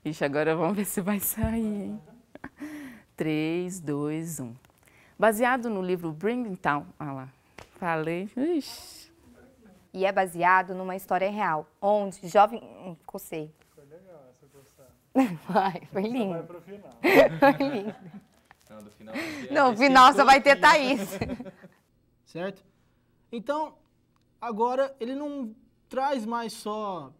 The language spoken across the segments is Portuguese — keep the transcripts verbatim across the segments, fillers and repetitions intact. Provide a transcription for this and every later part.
Ixi, agora vamos ver se vai sair, hein? três, dois, um. Baseado no livro Bring Town. Ah lá, falei. Ixi. E é baseado numa história real, onde jovem... Hum, cocei. Foi legal essa gostada. Vai, foi lindo. Vai pro final. Foi lindo. Não, do final, No final só vai ter Thaís. Certo? Então, agora ele não traz mais só...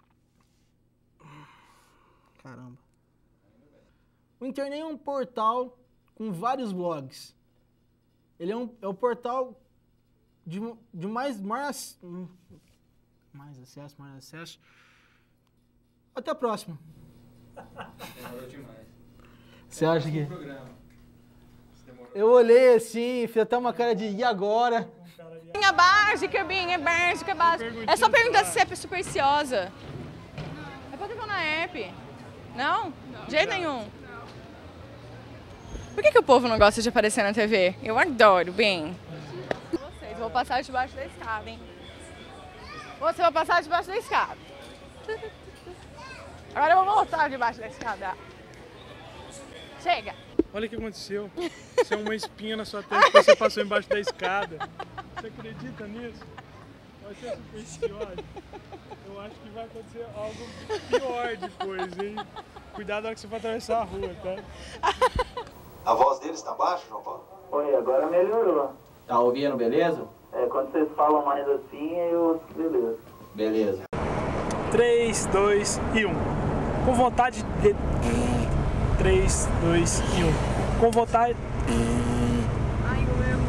Caramba. O Internei é um portal com vários blogs. Ele é, um, é o portal de, de mais, mais, mais acesso, mais acesso. Até a próxima. Demorou demais. Você acha que... Programa. Eu olhei assim, fiz até uma cara de e agora? Minha básica, minha básica, básica. É só perguntar se você é supersticiosa. É pra tentar na app. Não? De jeito nenhum. Por que, que o povo não gosta de aparecer na T V? Eu adoro, bem. Vocês, vou passar debaixo da escada, hein? Você vai passar debaixo da escada. Agora eu vou voltar debaixo da escada. Chega. Olha o que aconteceu. Você é uma espinha na sua testa que você passou embaixo da escada. Você acredita nisso? Vai ser supersticiosa. Eu acho que vai acontecer algo pior depois, hein? Cuidado na hora que você for atravessar a rua, tá? A voz deles tá baixa, João Paulo? Oi, agora melhorou. Tá ouvindo, beleza? É, quando vocês falam mais assim, eu... beleza. Beleza. três, dois e um. Com vontade de... três, dois e um. Com vontade... Ai, eu erro.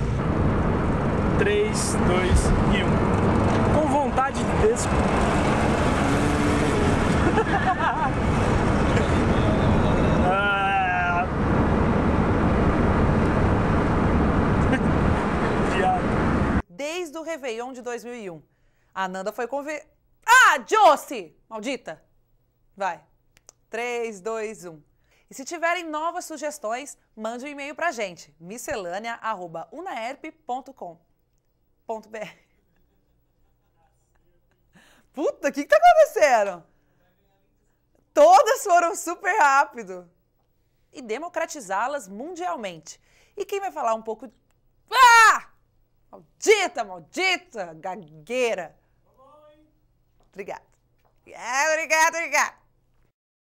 três, dois e um. Com vontade de des... ah. Desde o Réveillon de dois mil e um. A Nanda foi conver... Ah, Josie! Maldita! Vai. três, dois, um. E se tiverem novas sugestões, mande um e-mail pra gente. miscelânea arroba unaerp ponto com ponto br. Puta, o que que tá acontecendo? Todas foram super rápido. E democratizá-las mundialmente. E quem vai falar um pouco... Ah! Maldita, maldita, gagueira. Obrigada. Obrigada, obrigada, obrigada.